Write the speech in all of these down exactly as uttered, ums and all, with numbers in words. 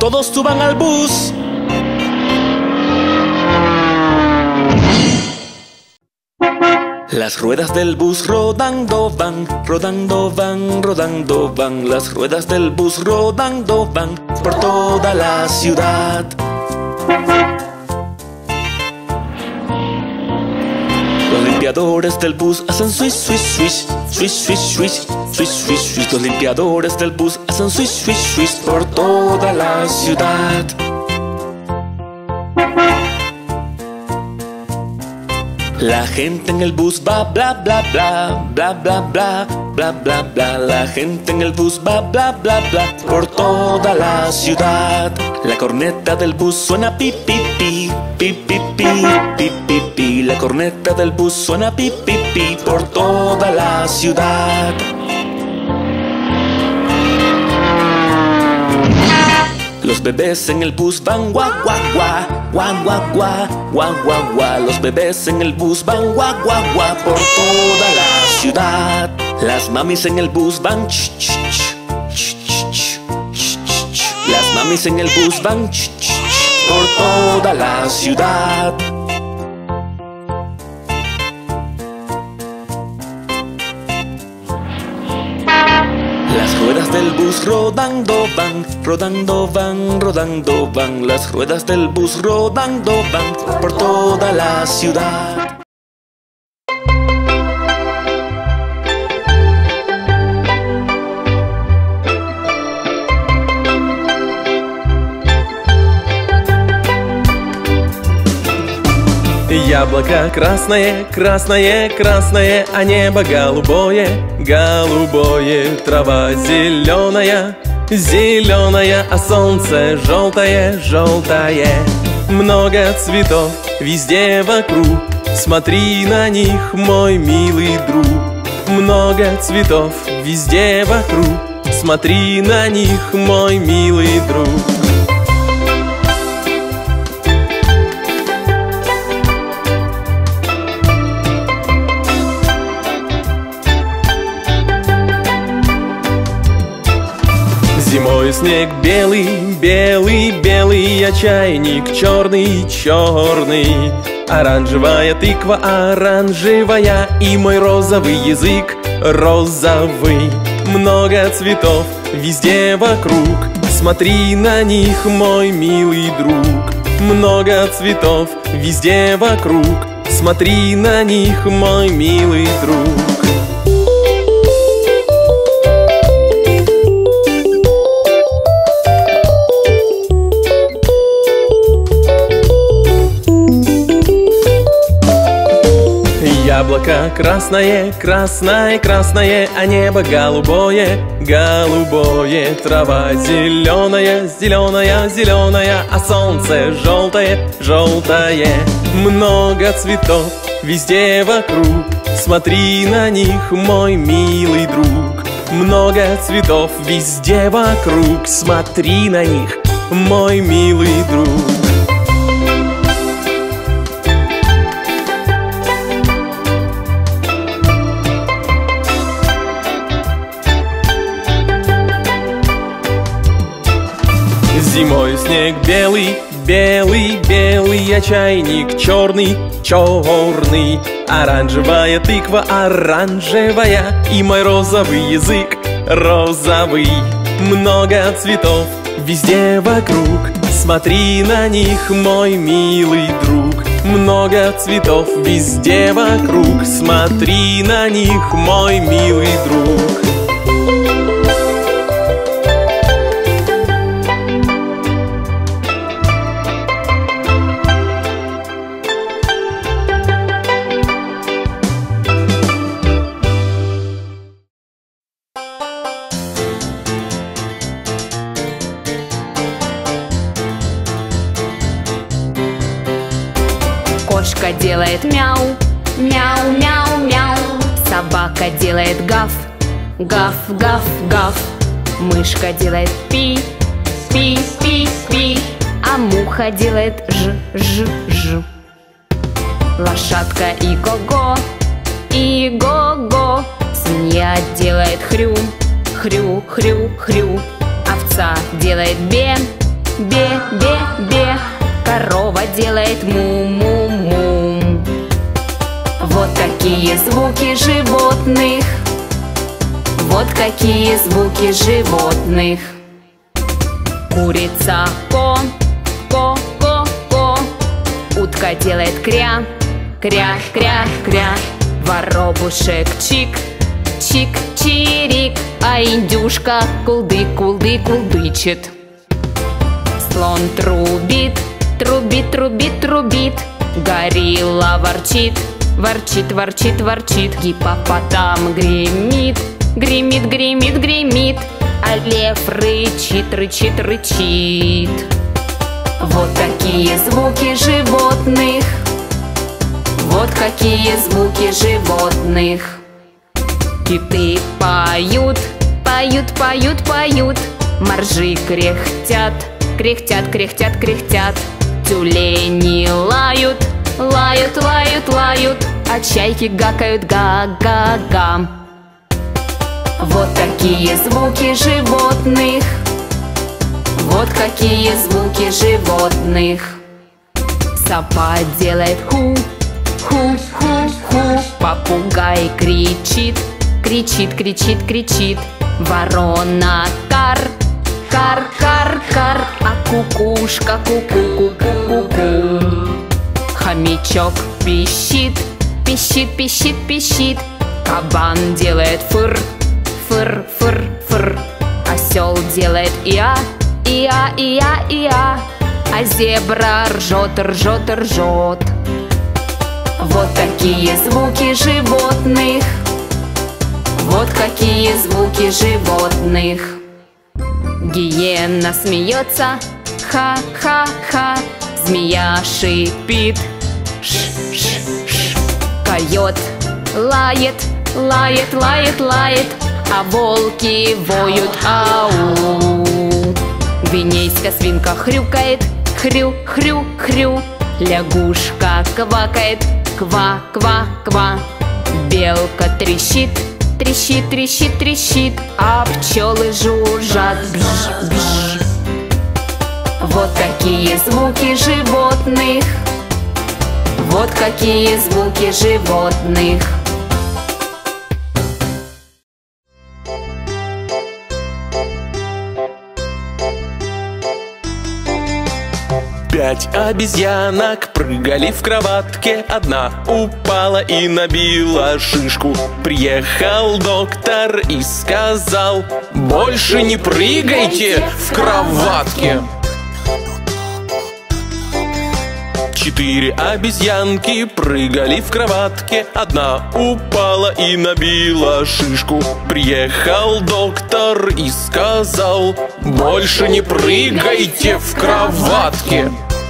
todos suban al bus. Las ruedas del bus rodando van, rodando van, rodando van. Las ruedas del bus rodando van por toda la ciudad. Los limpiadores del bus hacen swish, swish, swish, swish, swish, swish, swish, swish, swish. Los limpiadores del bus hacen swish, swish, swish por toda la ciudad. La gente en el bus va bla bla bla, bla bla bla, bla bla bla. La gente en el bus va bla bla bla por toda la ciudad. La corneta del bus suena pi pi pi, pi pi pi, pi pi pi. La corneta del bus suena pi pi pi por toda la ciudad. Los bebés en el bus van guá guá guá, guá guá guá, guá guá guá. Los bebés en el bus van guá guá guá por toda la ciudad. Las mamis en el bus van ch ch ch, ch ch ch, ch ch. Las mamis en el bus van ch ch ch por toda la ciudad. Las ruedas del bus rodando van, rodando van, rodando van. Las ruedas del bus rodando van por toda la ciudad. Яблоко красное, красное, красное, а небо голубое, голубое. Трава зеленая, зеленая, а солнце желтое, желтое. Много цветов везде вокруг, смотри на них, мой милый друг. Много цветов везде вокруг, смотри на них, мой милый друг. Зимой снег белый, белый, белый, а чайник черный, черный. Оранжевая тыква, оранжевая, и мой розовый язык розовый. Много цветов везде вокруг, смотри на них, мой милый друг. Много цветов везде вокруг, смотри на них, мой милый друг. Яблоко красное, красное, красное, а небо голубое, голубое. Трава зеленая, зеленая, зеленая, а солнце желтое, желтое. Много цветов везде вокруг, смотри на них, мой милый друг. Много цветов везде вокруг, смотри на них, мой милый друг. Зимой снег белый, белый, белый, а чайник черный, черный. Оранжевая тыква, оранжевая, и мой розовый язык розовый. Много цветов везде вокруг, смотри на них, мой милый друг. Много цветов везде вокруг, смотри на них, мой милый друг. Кошка делает мяу, мяу, мяу, мяу. Собака делает гав, гав, гав, гав. Мышка делает пи, пи, пи, пи. А муха делает ж, ж, ж. Лошадка и го-го, и го-го. Свинья делает хрю, хрю, хрю, хрю. Овца делает бе, бе, бе, бе. Корова делает му-му-му. Вот какие звуки животных. Вот какие звуки животных. Курица ко, ко, ко, ко. Утка делает кря, кря, кря, кря. Воробушек чик, чик, чирик. А индюшка кулды, кулды, кулдычит. Слон трубит, трубит, трубит, трубит. Горилла ворчит, ворчит, ворчит, ворчит. Гиппопотам гремит, гремит, гремит, гремит. А лев рычит, рычит, рычит. Вот такие звуки животных. Вот какие звуки животных. Киты поют, поют, поют, поют. Моржи кряхтят, кряхтят, кряхтят, кряхтят. Тюлени лают, лают, лают, лают. А чайки гакают га-га-га. Вот такие звуки животных. Вот какие звуки животных. Сова делает ху, ху, ху, ху. Попугай кричит, кричит, кричит, кричит. Ворона кар, кар, кар, кар. А кукушка ку-ку-ку-ку-ку-ку. Хомячок пищит, пищит, пищит, пищит. Кабан делает фыр, фыр, фыр, фыр. Осел делает иа, иа, иа, иа. А зебра ржет, ржет, ржет. Вот такие звуки животных. Вот какие звуки животных. Гиена смеется, ха-ха-ха. Змея шипит, ш-ш-ш. Койот лает, лает, лает, лает. А волки воют ау. Гвинейская свинка хрюкает, хрю, хрю, хрю. Лягушка квакает, ква, ква, ква. Белка трещит, трещит, трещит, трещит. А пчелы жужжат, бж, бж. Вот какие звуки животных. Вот какие звуки животных. Пять обезьянок прыгали в кроватке. Одна упала и набила шишку. Приехал доктор и сказал: больше не прыгайте в кроватке. Четыре обезьянки прыгали в кроватке. Одна упала и набила шишку. Приехал доктор и сказал: больше не прыгайте в кроватке.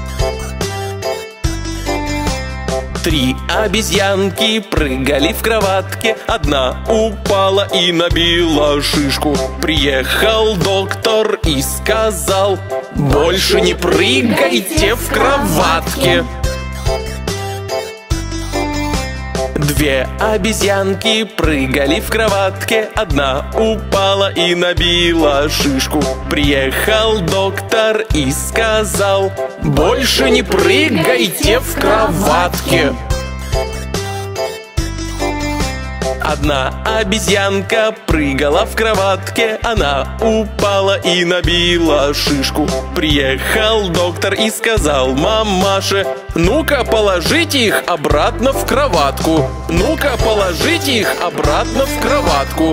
Три обезьянки прыгали в кроватке. Одна упала и набила шишку. Приехал доктор и сказал: больше не прыгайте в кроватке. Две обезьянки прыгали в кроватке. Одна упала и набила шишку. Приехал доктор и сказал: больше не прыгайте в кроватке. Одна обезьянка прыгала в кроватке. Она упала и набила шишку. Приехал доктор и сказал мамаше: ну-ка положите их обратно в кроватку. Ну-ка положите их обратно в кроватку.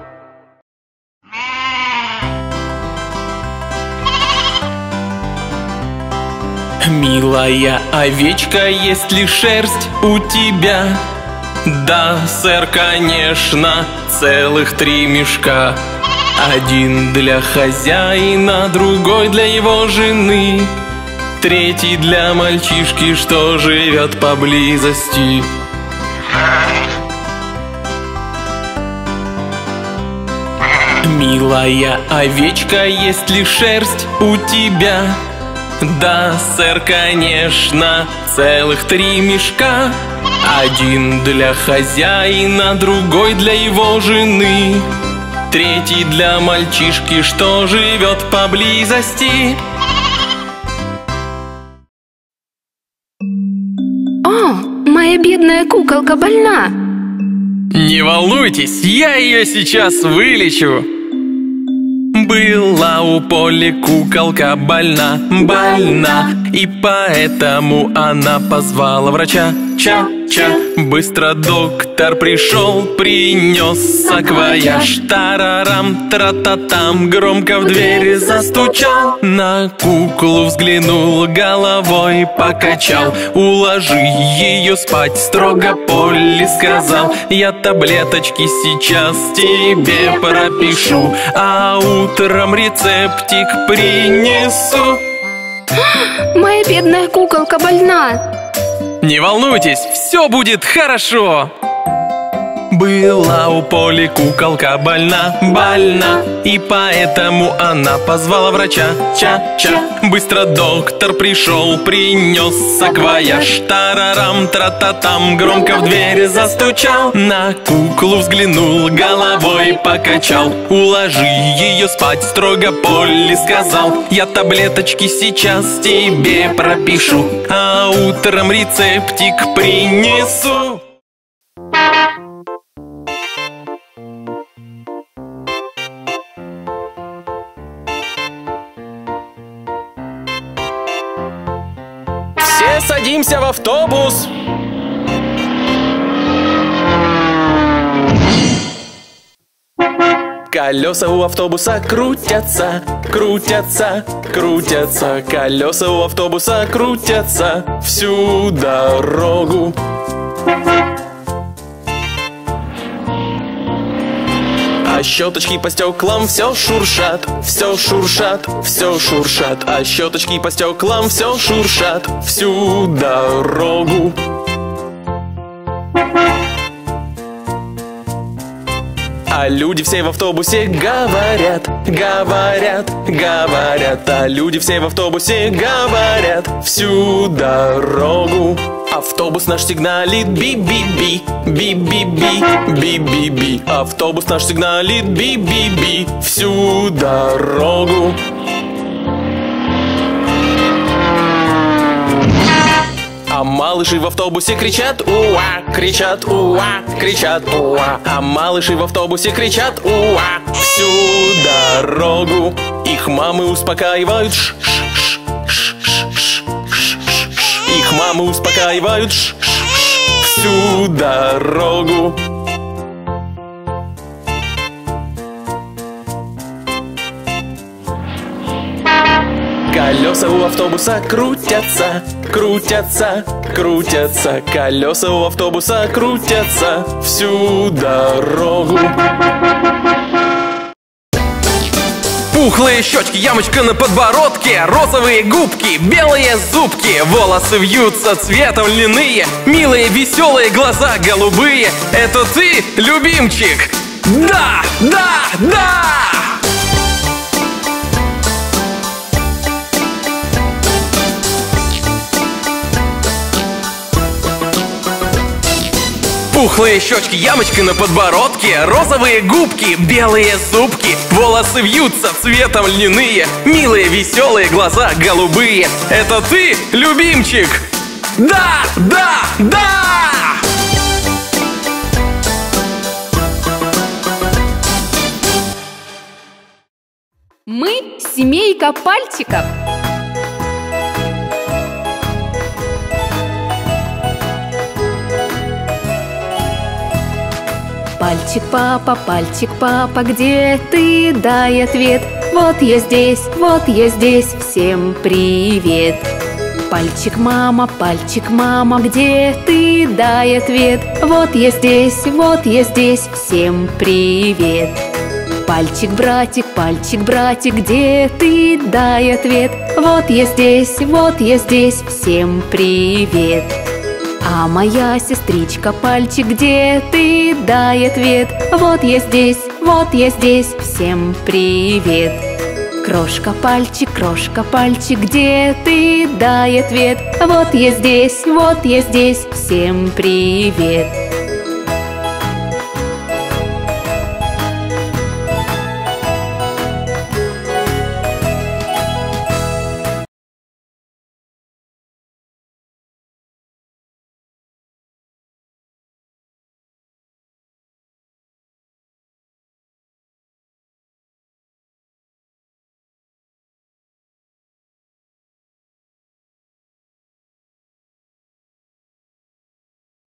Милая овечка, есть ли шерсть у тебя? Да, сэр, конечно, целых три мешка. Один для хозяина, другой для его жены, третий для мальчишки, что живет поблизости. Милая овечка, есть ли шерсть у тебя? Да, сэр, конечно, целых три мешка. Один для хозяина, другой для его жены, третий для мальчишки, что живет поблизости. О, моя бедная куколка больна. Не волнуйтесь, я ее сейчас вылечу. Была у Поли куколка больна, больна, и поэтому она позвала врача. Ча-ча, быстро доктор пришел, принес саквояж. Тарарам, тра-та-там, громко в дверь застучал. На куклу взглянул, головой покачал. Уложи ее спать, строго Полли сказал. Я таблеточки сейчас тебе пропишу, а утром рецептик принесу. Моя бедная куколка больна. Не волнуйтесь, все будет хорошо. Была у Поли куколка больна, больна, и поэтому она позвала врача. Ча-ча, быстро доктор пришел, принес саквояж. Тарарам, тра-та-там, громко в дверь застучал. На куклу взглянул, головой покачал. Уложи ее спать, строго Полли сказал. Я таблеточки сейчас тебе пропишу, а утром рецептик принесу. Все садимся в автобус. Колеса у автобуса крутятся, крутятся, крутятся. Колеса у автобуса крутятся всю дорогу. А щеточки по стеклам все шуршат, все шуршат, все шуршат. А щеточки по стеклам все шуршат всю дорогу. А люди все в автобусе говорят, говорят, говорят. А люди все в автобусе говорят всю дорогу. Автобус наш сигналит би-би-би, би-би-би, би-би-би. Автобус наш сигналит би-би-би всю дорогу. А малыши в автобусе кричат уа, кричат уа, кричат уа. А малыши в автобусе кричат уа всю дорогу. Их мамы успокаивают ш-ш-ш, ш-ш-ш, ш-ш-ш. Их мамы успокаивают ш-ш-ш всю дорогу. Колеса у автобуса крутятся, крутятся, крутятся. Колеса у автобуса крутятся всю дорогу. Пухлые щечки, ямочка на подбородке, розовые губки, белые зубки. Волосы вьются цветом льняные, милые веселые глаза голубые. Это ты, любимчик? Да, да, да! Пухлые щечки, ямочка на подбородке, розовые губки, белые зубки. Волосы вьются цветом льняные, милые веселые глаза голубые. Это ты, любимчик? Да, да, да! Мы семейка пальчиков. Пальчик папа, пальчик папа, где ты? Дай ответ. Вот я здесь, вот я здесь, всем привет. Пальчик мама, пальчик мама, где ты? Дай ответ. Вот я здесь, вот я здесь, всем привет. Пальчик братик, пальчик братик, где ты? Дай ответ. Вот я здесь, вот я здесь, всем привет. А моя сестричка пальчик, где ты? Дай ответ. Вот я здесь, вот я здесь, всем привет. Крошка пальчик, крошка пальчик, где ты? Дай ответ. Вот я здесь, вот я здесь, всем привет.